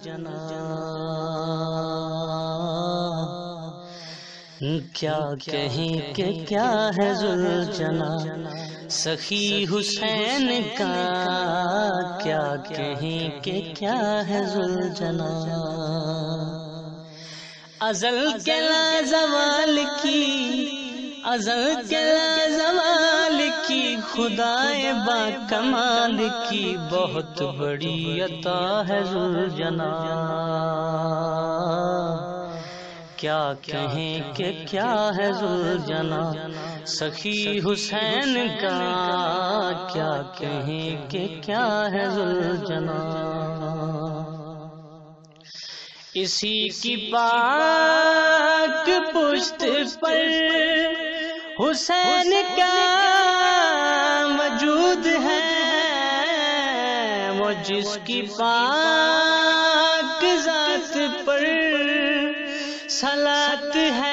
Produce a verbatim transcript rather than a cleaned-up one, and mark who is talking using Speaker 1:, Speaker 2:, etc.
Speaker 1: کیا کہیں کہ کیا ہے ذوالجنا سخی حسین کا، کیا کہیں کہ کیا ہے ذوالجنا ازل کے لازوال کی، ازل کے لازوال کی، خدائے با کمال کی بہت بڑی عطا ہے ذوالجنا، کیا کہیں کہ کیا ہے ذوالجنا سخی حسین کا، کیا کہیں کہ کیا ہے ذوالجنا اسی کی پاک پشت پر حسین کا وجود ہے، وہ جس کی پاک ذات پر صلات ہے